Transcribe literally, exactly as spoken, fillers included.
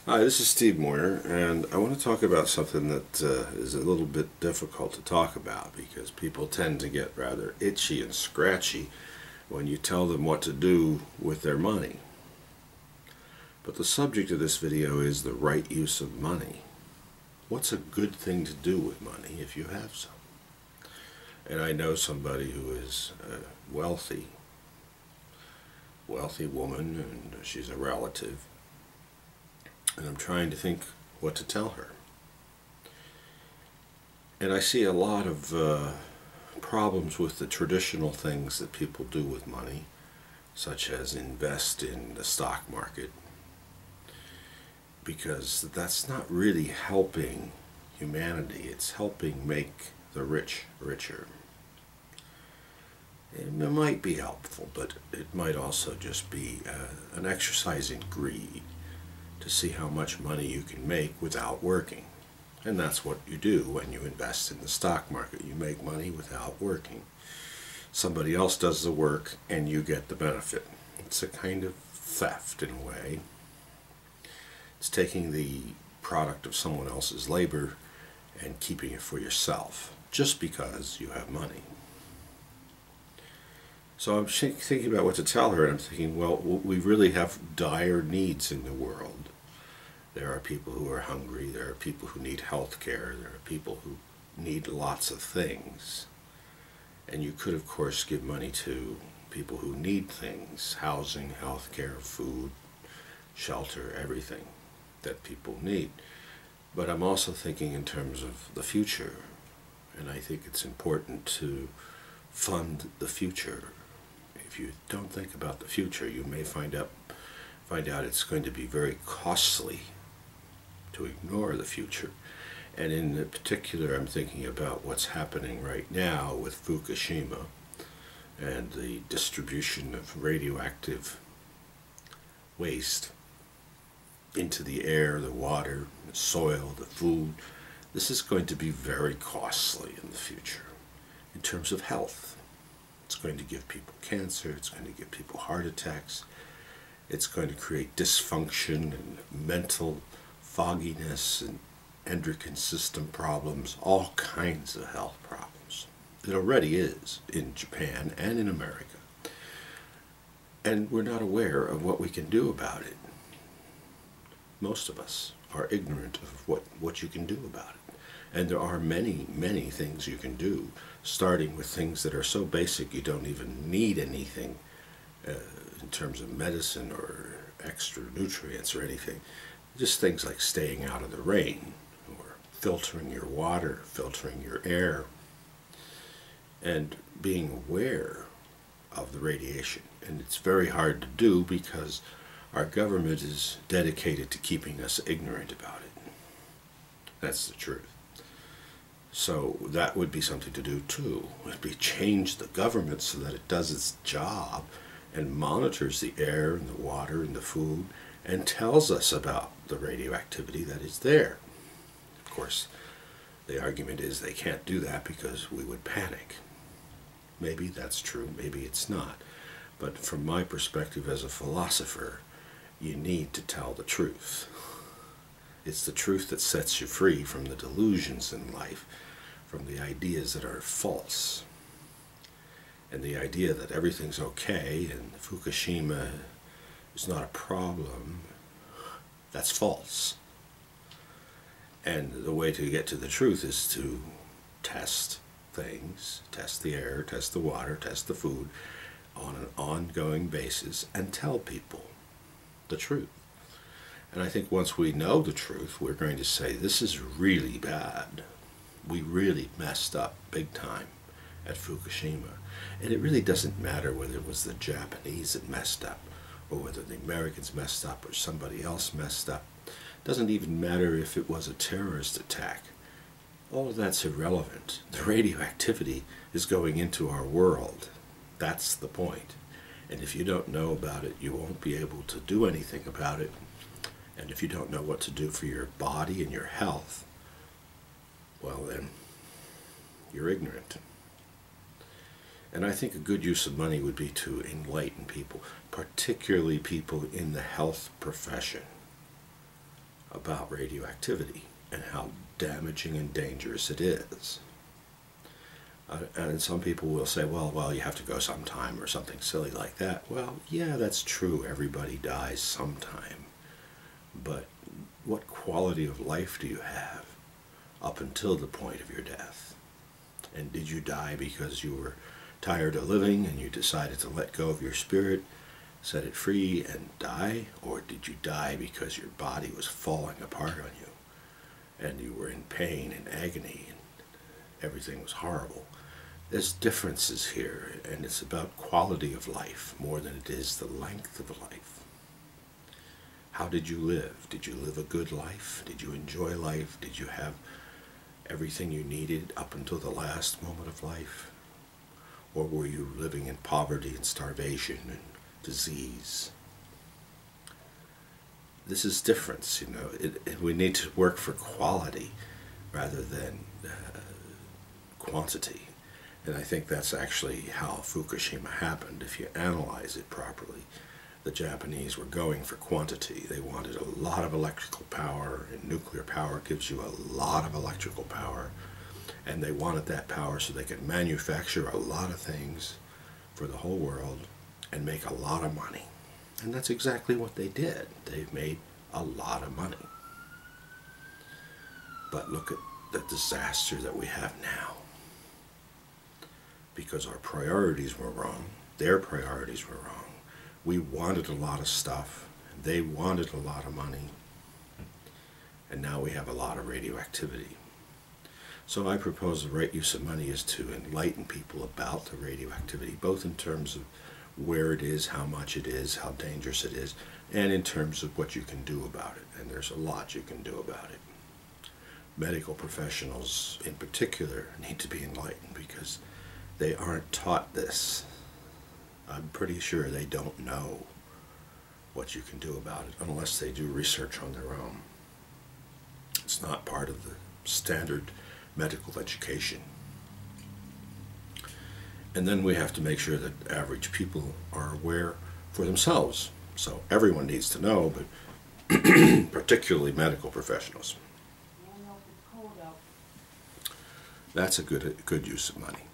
Hi, this is Steve Moyer, and I want to talk about something that uh, is a little bit difficult to talk about because people tend to get rather itchy and scratchy when you tell them what to do with their money. But the subject of this video is the right use of money. What's a good thing to do with money if you have some? And I know somebody who is a wealthy, wealthy woman, and she's a relative. And I'm trying to think what to tell her. And I see a lot of uh, problems with the traditional things that people do with money, such as invest in the stock market, because that's not really helping humanity. It's helping make the rich richer. It might be helpful, but it might also just be uh, an exercise in greed, to see how much money you can make without working. And that's what you do when you invest in the stock market. You make money without working. Somebody else does the work and you get the benefit. It's a kind of theft in a way. It's taking the product of someone else's labor and keeping it for yourself just because you have money. So I'm thinking about what to tell her, and I'm thinking, well, we really have dire needs in the world. There are people who are hungry, there are people who need health care, there are people who need lots of things. And you could, of course, give money to people who need things: housing, health care, food, shelter, everything that people need. But I'm also thinking in terms of the future, and I think it's important to fund the future. If you don't think about the future, you may find out, find out it's going to be very costly to ignore the future. And in particular, I'm thinking about what's happening right now with Fukushima and the distribution of radioactive waste into the air, the water, the soil, the food. This is going to be very costly in the future in terms of health. It's going to give people cancer, it's going to give people heart attacks, it's going to create dysfunction and mental fogginess and endocrine system problems, all kinds of health problems. It already is in Japan and in America. And we're not aware of what we can do about it. Most of us are ignorant of what, what you can do about it. And there are many, many things you can do, starting with things that are so basic you don't even need anything uh, in terms of medicine or extra nutrients or anything. Just things like staying out of the rain, or filtering your water, filtering your air, and being aware of the radiation. And it's very hard to do because our government is dedicated to keeping us ignorant about it. That's the truth. So that would be something to do too. It would be change the government so that it does its job and monitors the air and the water and the food and tells us about the radioactivity that is there. Of course, the argument is they can't do that because we would panic. Maybe that's true, maybe it's not. But from my perspective as a philosopher, you need to tell the truth. It's the truth that sets you free from the delusions in life, from the ideas that are false. And the idea that everything's okay and Fukushima is not a problem, that's false. And the way to get to the truth is to test things, test the air, test the water, test the food on an ongoing basis and tell people the truth. And I think once we know the truth, we're going to say, this is really bad. We really messed up big time at Fukushima. And it really doesn't matter whether it was the Japanese that messed up, or whether the Americans messed up, or somebody else messed up. It doesn't even matter if it was a terrorist attack. All of that's irrelevant. The radioactivity is going into our world. That's the point. And if you don't know about it, you won't be able to do anything about it. And if you don't know what to do for your body and your health, well then, you're ignorant. And I think a good use of money would be to enlighten people, particularly people in the health profession. about radioactivity and how damaging and dangerous it is. Uh, and some people will say, well, well, you have to go sometime or something silly like that. Well, yeah, that's true. Everybody dies sometime. But what quality of life do you have up until the point of your death? And did you die because you were tired of living and you decided to let go of your spirit, set it free, and die? Or did you die because your body was falling apart on you and you were in pain and agony and everything was horrible? There's differences here, and it's about quality of life more than it is the length of life. How did you live? Did you live a good life? Did you enjoy life? Did you have everything you needed up until the last moment of life? Or were you living in poverty and starvation and disease? This is difference, you know. It, it, we need to work for quality rather than uh, quantity. And I think that's actually how Fukushima happened. If you analyze it properly, the Japanese were going for quantity. They wanted a lot of electrical power, and nuclear power gives you a lot of electrical power. And they wanted that power so they could manufacture a lot of things for the whole world and make a lot of money. And that's exactly what they did. They made a lot of money. But look at the disaster that we have now. Because our priorities were wrong. Their priorities were wrong. We wanted a lot of stuff. They wanted a lot of money. And now we have a lot of radioactivity. So I propose the right use of money is to enlighten people about the radioactivity, both in terms of where it is, how much it is, how dangerous it is, and in terms of what you can do about it. And there's a lot you can do about it. Medical professionals in particular need to be enlightened because they aren't taught this. I'm pretty sure they don't know what you can do about it unless they do research on their own. It's not part of the standard medical education. And then we have to make sure that average people are aware for themselves. So everyone needs to know, but particularly medical professionals. That's a good, a good use of money.